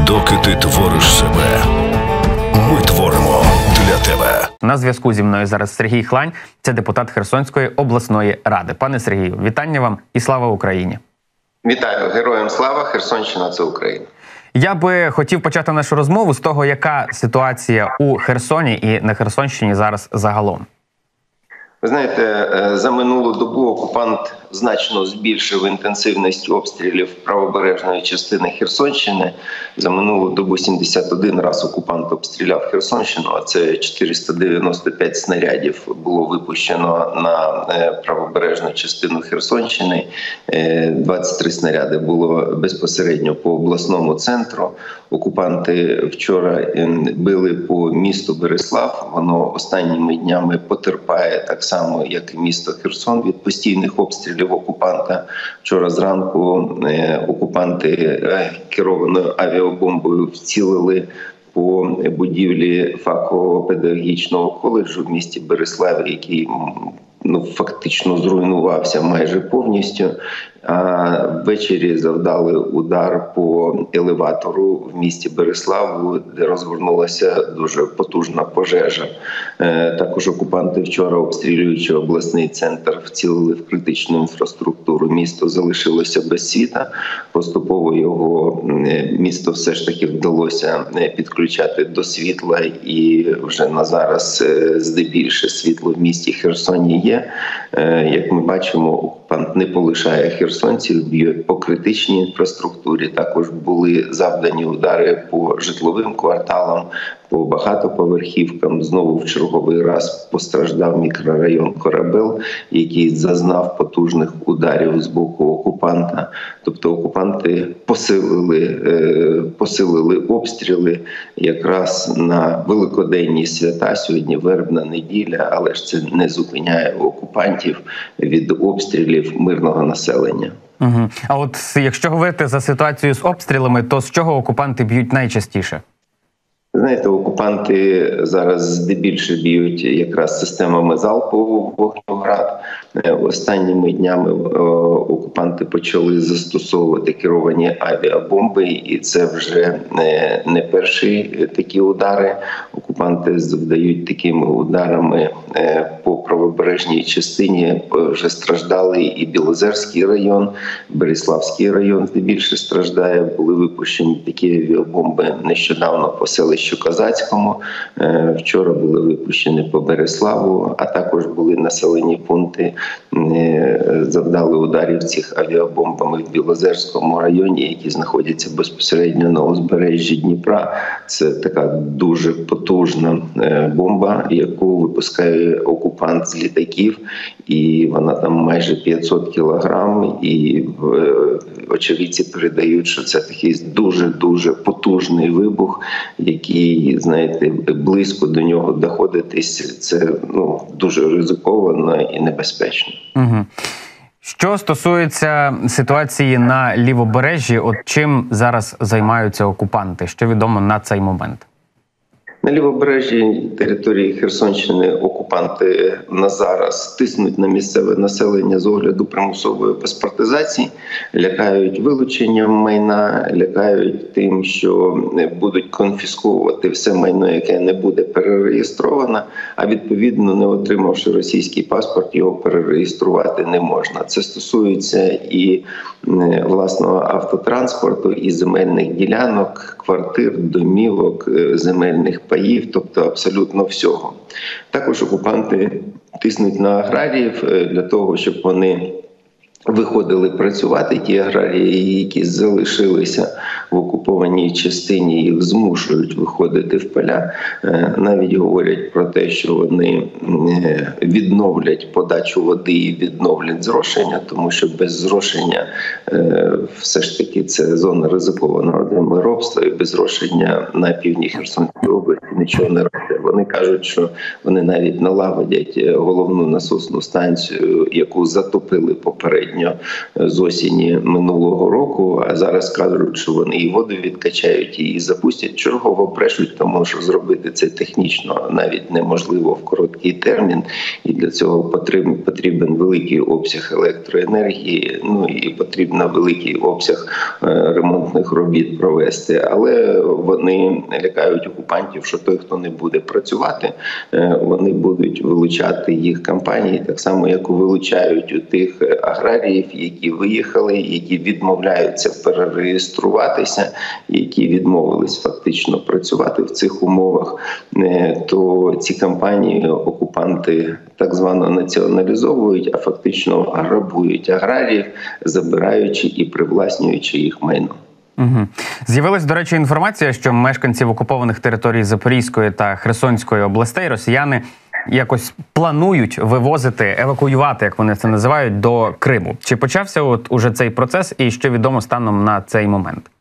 Доки ти твориш себе, ми творимо для тебе. На зв'язку зі мною зараз Сергій Хлань, це депутат Херсонської обласної ради. Пане Сергію, вітання вам і слава Україні! Вітаю! Героям слава! Херсонщина – це Україна. Я би хотів почати нашу розмову з того, яка ситуація у Херсоні і на Херсонщині зараз загалом. Ви знаєте, за минулу добу окупант значно збільшив інтенсивність обстрілів правобережної частини Херсонщини. За минулу добу 71 раз окупант обстріляв Херсонщину, а це 495 снарядів було випущено на правобережну частину Херсонщини. 23 снаряди було безпосередньо по обласному центру. Окупанти вчора били по місту Берислав. Воно останніми днями потерпає так само, як і місто Херсон, від постійних обстрілів окупанта. Вчора зранку окупанти керованою авіабомбою вцілили по будівлі фахового педагогічного коледжу в місті Бериславі, який фактично зруйнувався майже повністю. А ввечері завдали удар по елеватору в місті Бериславу, де розгорнулася дуже потужна пожежа. Також окупанти вчора, обстрілюючи обласний центр, вцілили в критичну інфраструктуру. Місто залишилося без світла. Поступово його місто все ж таки вдалося підключати до світла, і вже на зараз здебільше світло в місті Херсоні є. Як ми бачимо, окупант не полишає херсонців, б'є по критичній інфраструктурі. Також були завдані удари по житловим кварталам, по багатоповерхівкам. Знову в черговий раз постраждав мікрорайон Корабел, який зазнав потужних ударів з боку окупанта. Тобто окупанти посилили обстріли якраз на великоденні свята. Сьогодні Вербна неділя, але ж це не зупиняє окупантів від обстрілів мирного населення. Угу. А от якщо говорити за ситуацію з обстрілами, то з чого окупанти б'ють найчастіше? Знаєте, окупанти зараз здебільше б'ють якраз системами залпового вогню ГРАД. Останніми днями окупанти почали застосовувати керовані авіабомби, і це вже не перші такі удари. Окупанти завдають такими ударами по правобережній частині. Вже страждали і Білозерський район, Бериславський район здебільше страждає. Були випущені такі авіабомби нещодавно по селищу Козацькому. Вчора були випущені по Бериславу, а також були населені пункти, завдали ударів цих авіабомбами в Білозерському районі, які знаходяться безпосередньо на узбережжі Дніпра. Це така дуже потужна бомба, яку випускає окупант з літаків, і вона там майже 500 кілограм, і очевидці передають, що це такий дуже-дуже потужний вибух, який, знаєте, близько до нього доходитись, це дуже ризиковано і небезпечно. Угу. Що стосується ситуації на Лівобережжі, от чим зараз займаються окупанти? Що відомо на цей момент? На лівобережжі території Херсонщини окупанти на зараз тиснуть на місцеве населення з огляду примусової паспортизації, лякають вилученням майна, лякають тим, що будуть конфісковувати все майно, яке не буде перереєстровано, а відповідно, не отримавши російський паспорт, його перереєструвати не можна. Це стосується і власного автотранспорту, і земельних ділянок, квартир, домівок, земельних паїв, тобто абсолютно всього. Також окупанти тиснуть на аграріїв для того, щоб вони виходили працювати. Ті аграрії, які залишилися в окупованій частині, їх змушують виходити в поля. Навіть говорять про те, що вони відновлять подачу води і відновлять зрошення, тому що без зрошення все ж таки це зона ризикованого землеробства, і без зрошення на півдні Херсонської області нічого не робить. Вони кажуть, що вони навіть налагодять головну насосну станцію, яку затопили попередньо з осені минулого року, а зараз кажуть, що вони і воду відкачають, і запустять. Чергово брешуть, тому що зробити це технічно навіть неможливо в короткий термін, і для цього потрібен великий обсяг електроенергії, ну і потрібно великий обсяг ремонтних робіт провести. Але вони лякають окупантів, що той, хто не буде працювати, вони будуть вилучати їх компанії, так само, як вилучають у тих аграріїв, які виїхали, які відмовляються перереєструватися, які відмовились фактично працювати в цих умовах, то ці компанії окупанти так звано націоналізовують, а фактично грабують аграріїв, забираючи і привласнюючи їх майно. Угу. З'явилась, до речі, інформація, що мешканців окупованих територій Запорізької та Херсонської областей росіяни якось планують вивозити, евакуювати, як вони це називають, до Криму. Чи почався уже цей процес і що відомо станом на цей момент?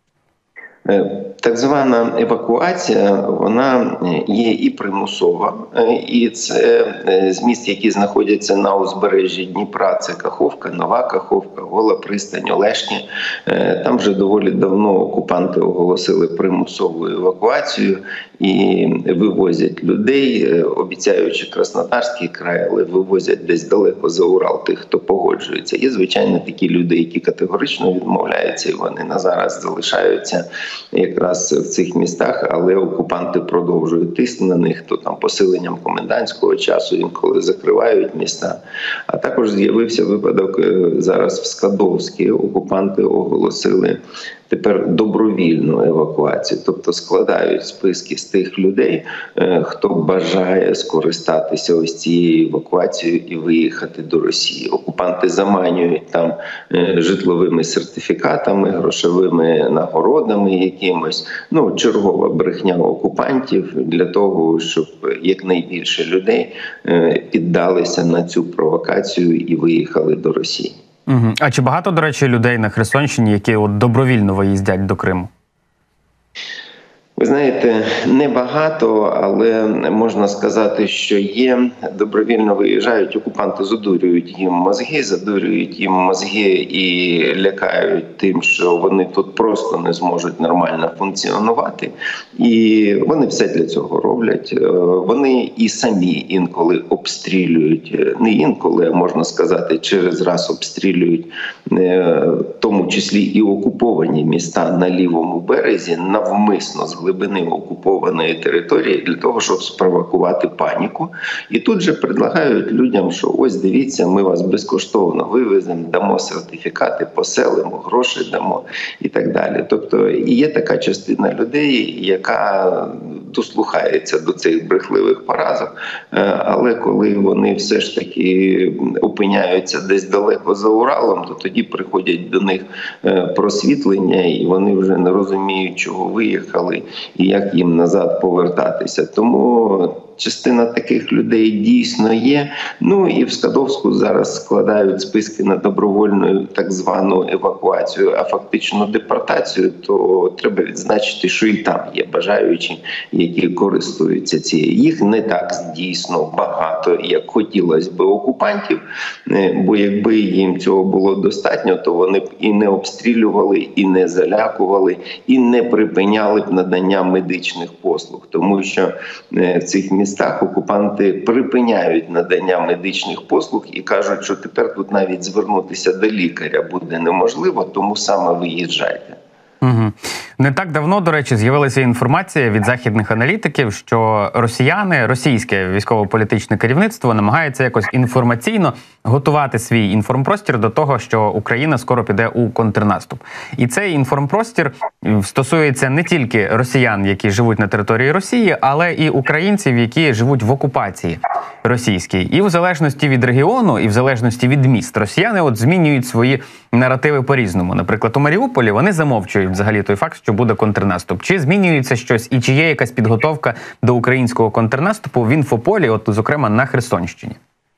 Так звана евакуація, вона є і примусова, і це з міст, які знаходяться на узбережжі Дніпра, це Каховка, Нова Каховка, Гола Пристань, Олешні. Там вже доволі давно окупанти оголосили примусову евакуацію і вивозять людей, обіцяючи Краснодарський край, але вивозять десь далеко за Урал тих, хто погоджується. Є, звичайно, такі люди, які категорично відмовляються, і вони на зараз залишаються якраз в цих містах, але окупанти продовжують тиск на них, то там посиленням комендантського часу, інколи закривають міста. А також з'явився випадок зараз в Скадовській. Окупанти оголосили тепер добровільну евакуацію, тобто складають списки з тих людей, хто бажає скористатися ось цією евакуацією і виїхати до Росії. Окупанти заманюють там житловими сертифікатами, грошовими нагородами якимось. Ну, чергова брехня окупантів для того, щоб якнайбільше людей піддалися на цю провокацію і виїхали до Росії. Угу. А чи багато, до речі, людей на Херсонщині, які добровільно виїздять до Криму? Ви знаєте, небагато, але можна сказати, що є. Добровільно виїжджають, окупанти задурюють їм мозги і лякають тим, що вони тут просто не зможуть нормально функціонувати. І вони все для цього роблять. Вони і самі інколи обстрілюють, не інколи, а можна сказати, через раз обстрілюють, в тому числі і окуповані міста на лівому березі, навмисно з глибини окупованої території для того, щоб спровокувати паніку. І тут же предлагають людям, що ось дивіться, ми вас безкоштовно вивеземо, дамо сертифікати, поселимо, гроші дамо і так далі. Тобто і є така частина людей, яка дослухається до цих брехливих поразок, але коли вони все ж таки опиняються десь далеко за Уралом, то тоді приходять до них просвітлення, і вони вже не розуміють, чого виїхали і як їм назад повертатися. Тому частина таких людей дійсно є. Ну і в Скадовську зараз складають списки на добровольну так звану евакуацію, а фактично депортацію, то треба відзначити, що і там є бажаючі, які користуються цією. Їх не так дійсно багато, як хотілося б окупантів, бо якби їм цього було достатньо, то вони б і не обстрілювали, і не залякували, і не припиняли б надання медичних послуг, тому що в цих містах окупанти припиняють надання медичних послуг і кажуть, що тепер тут навіть звернутися до лікаря буде неможливо, тому саме виїжджайте. Угу. Не так давно, до речі, з'явилася інформація від західних аналітиків, що російське військово-політичне керівництво намагається якось інформаційно готувати свій інформпростір до того, що Україна скоро піде у контрнаступ. І цей інформпростір стосується не тільки росіян, які живуть на території Росії, але і українців, які живуть в окупації російській. І в залежності від регіону, і в залежності від міст, росіяни змінюють свої наративи по-різному. Наприклад, у Маріуполі вони замовчують взагалі той факт, що буде контрнаступ. Чи змінюється щось і чи є якась підготовка до українського контрнаступу в інфополі, зокрема на Херсонщині?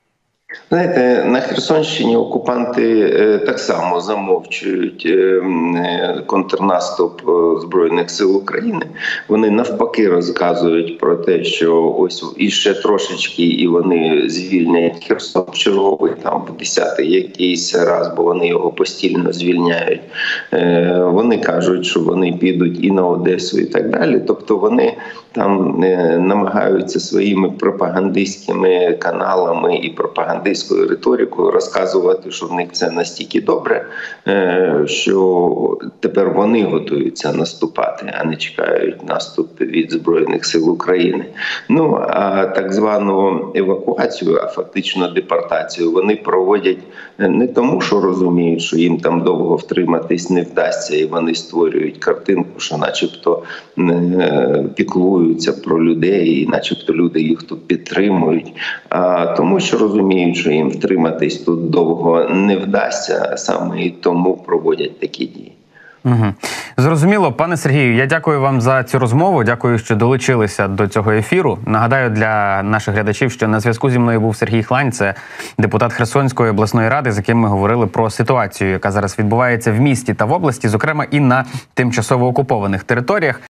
Знаєте, на Херсонщині окупанти так само замовчують контрнаступ Збройних сил України. Вони навпаки розказують про те, що ось іще трошечки, і вони звільнять Херсон черговий там в 10-й якийсь раз, бо вони його постійно звільняють. Вони кажуть, що вони підуть і на Одесу, і так далі. Тобто вони там намагаються своїми пропагандистськими каналами і пропагандистською риторикою розказувати, що в них це настільки добре, що тепер вони готуються наступати, а не чекають наступ від Збройних сил України. Ну, а так звану евакуацію, а фактично депортацію, вони проводять не тому, що розуміють, що їм там довго втриматись не вдасться, і вони створюють картинку, що начебто піклуються про людей, і начебто люди їх тут підтримують, а тому, що розуміють, що їм втриматись тут довго не вдасться, саме і тому проводять такі дії. Угу. Зрозуміло. Пане Сергію, я дякую вам за цю розмову. Дякую, що долучилися до цього ефіру. Нагадаю для наших глядачів, що на зв'язку зі мною був Сергій Хлань, це депутат Херсонської обласної ради, з яким ми говорили про ситуацію, яка зараз відбувається в місті та в області, зокрема і на тимчасово окупованих територіях.